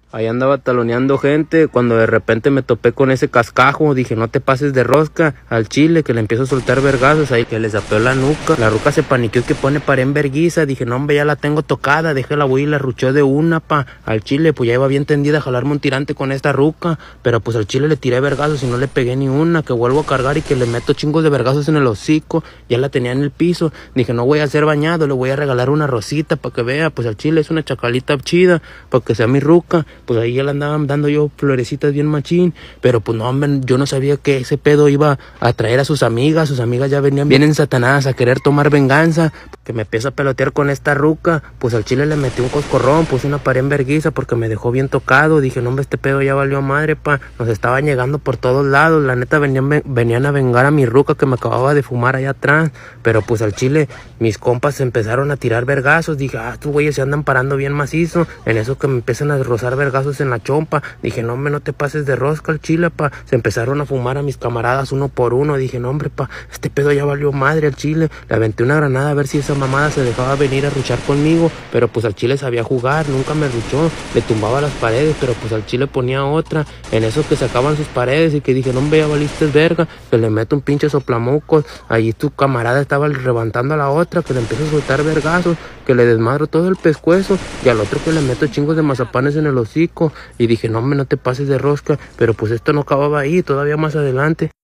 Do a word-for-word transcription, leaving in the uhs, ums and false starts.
Ahí andaba taloneando gente cuando de repente me topé con ese cascajo. Dije, no te pases de rosca al chile, que le empiezo a soltar vergazos ahí, que le zapeó la nuca. La ruca se paniqueó que pone pared en verguiza. Dije, no hombre, ya la tengo tocada, déjala voy y la ruchó de una, pa. Al chile, pues ya iba bien tendida a jalarme un tirante con esta ruca. Pero pues al chile le tiré vergazos y no le pegué ni una. Que vuelvo a cargar y que le meto chingos de vergazos en el hocico. Ya la tenía en el piso. Dije, no voy a ser bañado, le voy a regalar una rosita para que vea. Pues al chile es una chacalita chida, para que sea mi ruca. Pues ahí ya le andaba dando yo florecitas bien machín. Pero pues no, hombre, yo no sabía que ese pedo iba a traer a sus amigas. Sus amigas ya venían bien ensatanadas a querer tomar venganza. Que me empieza a pelotear con esta ruca. Pues al chile le metí un coscorrón, puse una pared en verguiza porque me dejó bien tocado. Dije, no hombre, este pedo ya valió madre, pa. Nos estaban llegando por todos lados. La neta venían, venían a vengar a mi ruca que me acababa de fumar allá atrás. Pero pues al chile mis compas se empezaron a tirar vergazos. Dije, ah, estos güeyes se andan parando bien macizo. En eso que me empiezan a rozar vergazos en la chompa. Dije, no hombre, no te pases de rosca al chile, pa. Se empezaron a fumar a mis camaradas uno por uno. Dije, no hombre, pa, este pedo ya valió madre al chile. Le aventé una granada a ver si esa mamada se dejaba venir a ruchar conmigo. Pero pues al chile sabía jugar, nunca me ruchó. Le tumbaba las paredes, pero pues al chile ponía otra. En eso que sacaban sus paredes y que dije, no hombre, ya valiste verga. Que le meto un pinche soplamucos. Allí tu camarada estaba levantando a la otra, que le empiezo a soltar vergazos, que le desmadro todo el pescuezo. Y al otro que le meto chingos de mazapanes en el hocico. Y dije, no hombre, no te pases de rosca. Pero pues esto no acababa ahí, todavía más adelante.